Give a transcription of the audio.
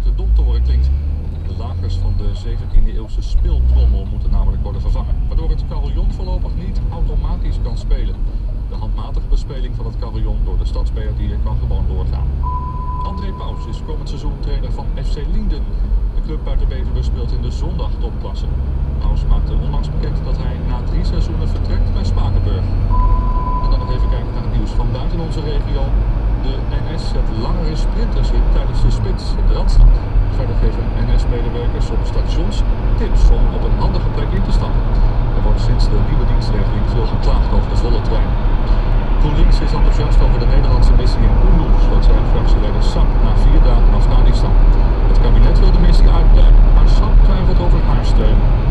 uit de domtoren klinkt. De lagers van de 17e-eeuwse speeltrommel moeten namelijk worden vervangen, waardoor het carillon voorlopig niet automatisch kan spelen. De handmatige bespeling van het carillon door de stadsbeheerdier kan gewoon doorgaan. André Paus is komend seizoen trainer van FC Lienden. De club uit de Betuwe speelt in de zondagtopklasse. Paus maakte onlangs bekend dat hij na 3 seizoenen vertrekt bij Spakenburg. En dan nog even kijken naar het nieuws van buiten onze regio. De NS zet langere sprinters in tijdens de spits in de Randstad. Verder geven NS-medewerkers op stations tips om op een handige plek in te stappen. Er wordt sinds de nieuwe dienstregeling veel geklaagd over de volle trein. GroenLinks is enthousiast over de Nederlandse missie in Kunduz, dat zijn fractieleider Sap na 4 dagen Afghanistan. Het kabinet wil de missie uitbreiden, maar Sap twijfelt over haar steun.